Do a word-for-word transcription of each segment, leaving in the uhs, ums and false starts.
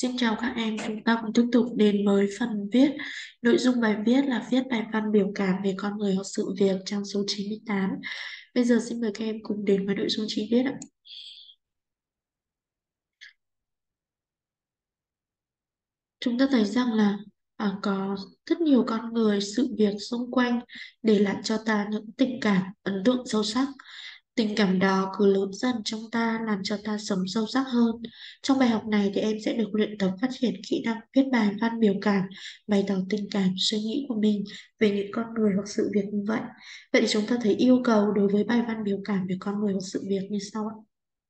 Xin chào các em, chúng ta cùng tiếp tục đến với phần viết. Nội dung bài viết là viết bài văn biểu cảm về con người hoặc sự việc, trang số chín mươi tám. Bây giờ xin mời các em cùng đến với nội dung chi tiết ạ. Chúng ta thấy rằng là à, có rất nhiều con người, sự việc xung quanh để lại cho ta những tình cảm ấn tượng sâu sắc. Tình cảm đó cứ lớn dần trong ta, làm cho ta sống sâu sắc hơn. Trong bài học này thì em sẽ được luyện tập phát triển kỹ năng viết bài văn biểu cảm, bày tỏ tình cảm, suy nghĩ của mình về những con người hoặc sự việc như vậy. Vậy thì chúng ta thấy yêu cầu đối với bài văn biểu cảm về con người hoặc sự việc như sau ạ.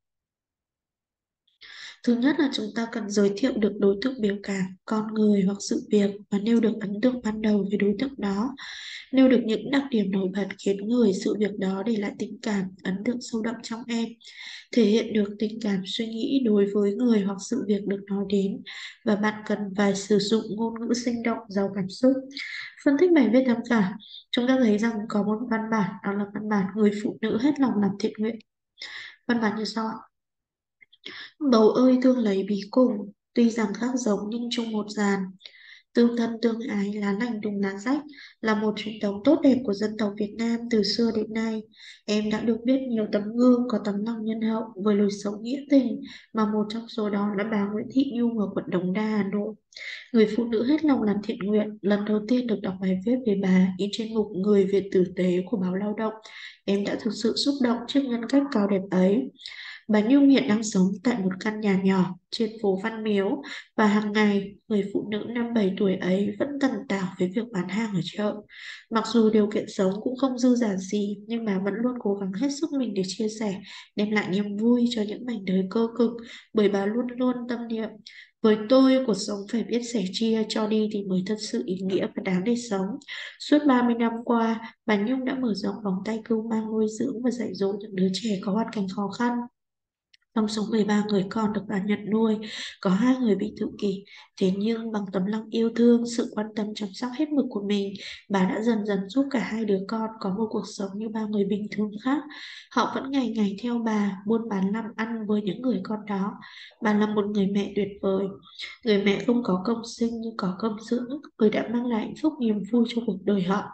Thứ nhất là chúng ta cần giới thiệu được đối tượng biểu cảm, con người hoặc sự việc và nêu được ấn tượng ban đầu về đối tượng đó. Nêu được những đặc điểm nổi bật khiến người sự việc đó để lại tình cảm, ấn tượng sâu đậm trong em. Thể hiện được tình cảm suy nghĩ đối với người hoặc sự việc được nói đến. Và bạn cần phải sử dụng ngôn ngữ sinh động, giàu cảm xúc. Phân tích bài viết tham khảo. Chúng ta thấy rằng có một văn bản, đó là văn bản người phụ nữ hết lòng làm thiện nguyện. Văn bản như sau ạ. Bầu ơi thương lấy bí cùng, tuy rằng khác giống nhưng chung một giàn. Tương thân tương ái, lá lành đùm lá rách là một truyền thống tốt đẹp của dân tộc Việt Nam từ xưa đến nay. Em đã được biết nhiều tấm gương có tấm lòng nhân hậu với lối sống nghĩa tình, mà một trong số đó là bà Nguyễn Thị Nhung ở quận Đống Đa, Hà Nội. Người phụ nữ hết lòng làm thiện nguyện, lần đầu tiên được đọc bài viết về bà in trên mục Người Việt tử tế của báo Lao động. Em đã thực sự xúc động trước nhân cách cao đẹp ấy. Bà Nhung hiện đang sống tại một căn nhà nhỏ trên phố Văn Miếu, và hàng ngày người phụ nữ năm bảy tuổi ấy vẫn tần tảo với việc bán hàng ở chợ. Mặc dù điều kiện sống cũng không dư dả gì, nhưng bà vẫn luôn cố gắng hết sức mình để chia sẻ, đem lại niềm vui cho những mảnh đời cơ cực, bởi bà luôn luôn tâm niệm: với tôi, cuộc sống phải biết sẻ chia, cho đi thì mới thật sự ý nghĩa và đáng để sống. Suốt ba mươi năm qua, bà Nhung đã mở rộng vòng tay cưu mang, nuôi dưỡng và dạy dỗ những đứa trẻ có hoàn cảnh khó khăn. Trong số mười ba người con được bà nhận nuôi, có hai người bị tự kỷ. Thế nhưng bằng tấm lòng yêu thương, sự quan tâm chăm sóc hết mực của mình, bà đã dần dần giúp cả hai đứa con có một cuộc sống như bao người bình thường khác. Họ vẫn ngày ngày theo bà, buôn bán làm ăn với những người con đó. Bà là một người mẹ tuyệt vời. Người mẹ không có công sinh nhưng có công dưỡng, người đã mang lại hạnh phúc niềm vui cho cuộc đời họ.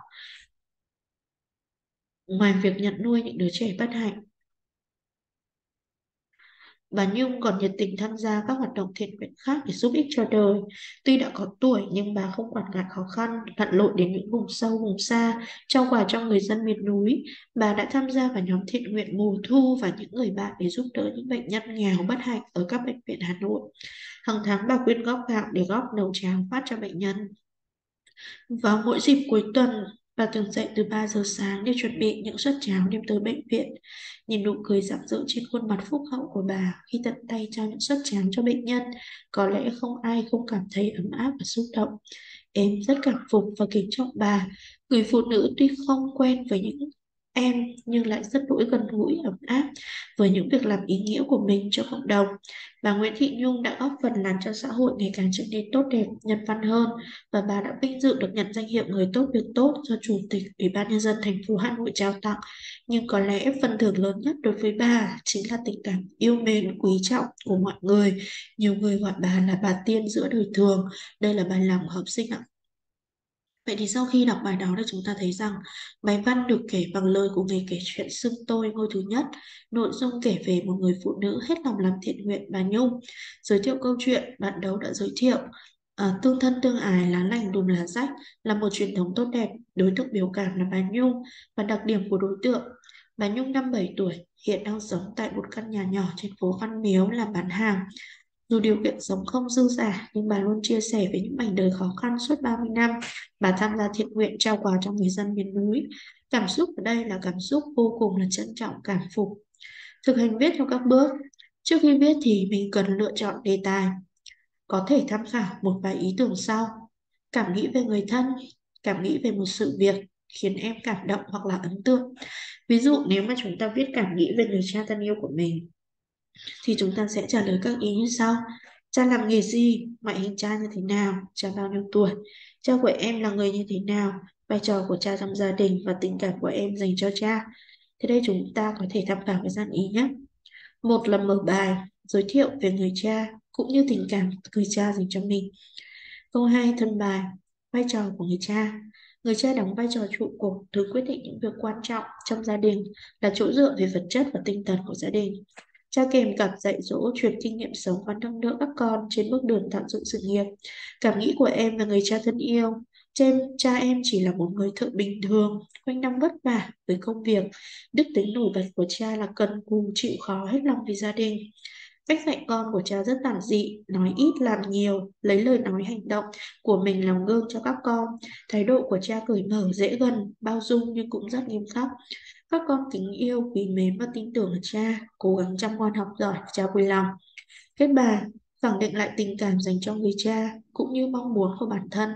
Ngoài việc nhận nuôi những đứa trẻ bất hạnh, bà Nhung còn nhiệt tình tham gia các hoạt động thiện nguyện khác để giúp ích cho đời. Tuy đã có tuổi nhưng bà không quản ngại khó khăn, lặn lội đến những vùng sâu, vùng xa, trao quà cho người dân miền núi. Bà đã tham gia vào nhóm thiện nguyện mùa thu và những người bạn để giúp đỡ những bệnh nhân nghèo bất hạnh ở các bệnh viện Hà Nội. Hàng tháng bà quyên góp gạo để góp nấu cháo phát cho bệnh nhân. Vào mỗi dịp cuối tuần, bà thường dậy từ ba giờ sáng để chuẩn bị những suất cháo đem tới bệnh viện. Nhìn nụ cười rạng rỡ trên khuôn mặt phúc hậu của bà khi tận tay trao những suất cháo cho bệnh nhân, có lẽ không ai không cảm thấy ấm áp và xúc động. Em rất cảm phục và kính trọng bà. Người phụ nữ tuy không quen với những em nhưng lại rất đỗi gần gũi, ấm áp với những việc làm ý nghĩa của mình cho cộng đồng. Bà Nguyễn Thị Nhung đã góp phần làm cho xã hội ngày càng trở nên tốt đẹp, nhân văn hơn, và bà đã vinh dự được nhận danh hiệu người tốt việc tốt do Chủ tịch Ủy ban Nhân dân thành phố Hà Nội trao tặng. Nhưng có lẽ phần thưởng lớn nhất đối với bà chính là tình cảm yêu mến, quý trọng của mọi người. Nhiều người gọi bà là bà tiên giữa đời thường. Đây là bài làm của học sinh ạ. Vậy thì sau khi đọc bài đó thì chúng ta thấy rằng bài văn được kể bằng lời của người kể chuyện xưng tôi ngôi thứ nhất. Nội dung kể về một người phụ nữ hết lòng làm thiện nguyện, bà Nhung. Giới thiệu câu chuyện, đoạn đầu đã giới thiệu à, tương thân tương ái, lá lành đùm lá rách là một truyền thống tốt đẹp. Đối tượng biểu cảm là bà Nhung, và đặc điểm của đối tượng: bà Nhung năm bảy tuổi, hiện đang sống tại một căn nhà nhỏ trên phố Văn Miếu làm bán hàng. Dù điều kiện sống không dư dả, nhưng bà luôn chia sẻ với những mảnh đời khó khăn suốt ba mươi năm. Bà tham gia thiện nguyện trao quà cho người dân miền núi. Cảm xúc ở đây là cảm xúc vô cùng là trân trọng, cảm phục. Thực hành viết theo các bước. Trước khi viết thì mình cần lựa chọn đề tài. Có thể tham khảo một vài ý tưởng sau: cảm nghĩ về người thân, cảm nghĩ về một sự việc khiến em cảm động hoặc là ấn tượng. Ví dụ nếu mà chúng ta viết cảm nghĩ về người cha thân yêu của mình thì chúng ta sẽ trả lời các ý như sau: cha làm nghề gì, ngoại hình cha như thế nào, cha bao nhiêu tuổi, cha của em là người như thế nào, vai trò của cha trong gia đình và tình cảm của em dành cho cha. Thế đây chúng ta có thể tham khảo cái dàn ý nhé. Một là mở bài, giới thiệu về người cha. cũng như tình cảm người cha dành cho mình. Câu hai, thân bài. Vai trò của người cha. Người cha đóng vai trò trụ cột, thứ quyết định những việc quan trọng trong gia đình, là chỗ dựa về vật chất và tinh thần của gia đình. Cha kèm cặp dạy dỗ, truyền kinh nghiệm sống và nâng đỡ các con trên bước đường tạo dựng sự nghiệp. Cảm nghĩ của em là người cha thân yêu. Trên cha em chỉ là một người thợ bình thường, quanh năm vất vả với công việc. Đức tính nổi bật của cha là cần cù, chịu khó, hết lòng vì gia đình. Cách dạy con của cha rất giản dị, nói ít làm nhiều, lấy lời nói hành động của mình làm gương cho các con. Thái độ của cha cởi mở, dễ gần, bao dung nhưng cũng rất nghiêm khắc. Các con kính yêu, quý mến và tin tưởng ở cha, cố gắng chăm ngoan học giỏi, cha vui lòng. Kết bà, khẳng định lại tình cảm dành cho người cha cũng như mong muốn của bản thân.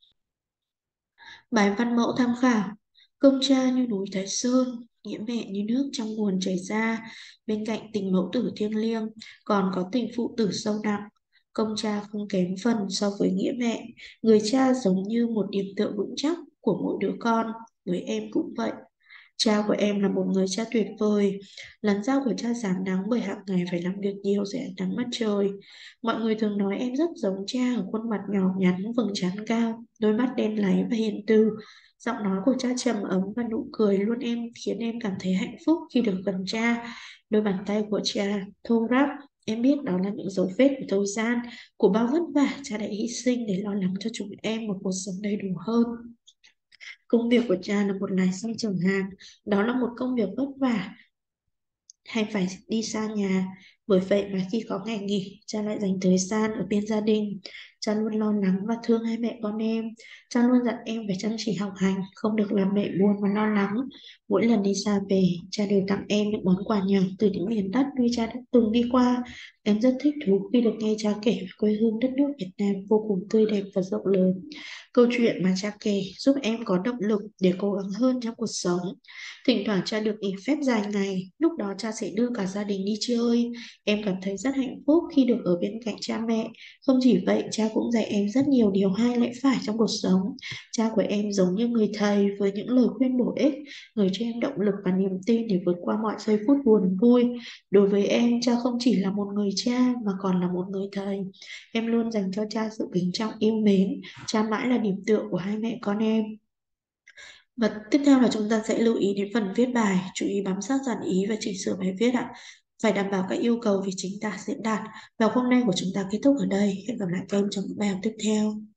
Bài văn mẫu tham khảo. Công cha như núi Thái Sơn, nghĩa mẹ như nước trong nguồn chảy ra. Bên cạnh tình mẫu tử thiêng liêng, còn có tình phụ tử sâu nặng. Công cha không kém phần so với nghĩa mẹ. Người cha giống như một điểm tựa vững chắc của mỗi đứa con. Với em cũng vậy. Cha của em là một người cha tuyệt vời. Làn da của cha rám nắng bởi hàng ngày phải làm việc nhiều dưới ánh nắng mặt trời. Mọi người thường nói em rất giống cha ở khuôn mặt nhỏ nhắn, vầng trán cao, đôi mắt đen láy và hiền từ. Giọng nói của cha trầm ấm và nụ cười luôn em khiến em cảm thấy hạnh phúc khi được gần cha. Đôi bàn tay của cha thô ráp, em biết đó là những dấu vết của thời gian, của bao vất vả cha đã hy sinh để lo lắng cho chúng em một cuộc sống đầy đủ hơn. Công việc của cha là một lái xe chở hàng, đó là một công việc vất vả hay phải đi xa nhà. Bởi vậy mà khi có ngày nghỉ, cha lại dành thời gian ở bên gia đình. Cha luôn lo lắng và thương hai mẹ con em. Cha luôn dặn em phải chăm chỉ học hành, không được làm mẹ buồn và lo lắng. Mỗi lần đi xa về, cha đều tặng em những món quà nhỏ từ những miền đất nơi cha đã từng đi qua. Em rất thích thú khi được nghe cha kể về quê hương đất nước Việt Nam vô cùng tươi đẹp và rộng lớn. Câu chuyện mà cha kể giúp em có động lực để cố gắng hơn trong cuộc sống. Thỉnh thoảng cha được nghỉ phép dài ngày, lúc đó cha sẽ đưa cả gia đình đi chơi. Em cảm thấy rất hạnh phúc khi được ở bên cạnh cha mẹ. Không chỉ vậy, cha cũng dạy em rất nhiều điều hay lẽ phải trong cuộc sống. Cha của em giống như người thầy với những lời khuyên bổ ích, người cho em động lực và niềm tin để vượt qua mọi giây phút buồn vui. Đối với em, cha không chỉ là một người cha mà còn là một người thầy. Em luôn dành cho cha sự kính trọng yêu mến. Cha mãi là điểm tựa của hai mẹ con em. Và tiếp theo là chúng ta sẽ lưu ý đến phần viết bài, chú ý bám sát dàn ý và chỉnh sửa bài viết ạ. Phải đảm bảo các yêu cầu về chính tả diễn đạt. Và hôm nay của chúng ta kết thúc ở đây. Hẹn gặp lại các em trong những bài học tiếp theo.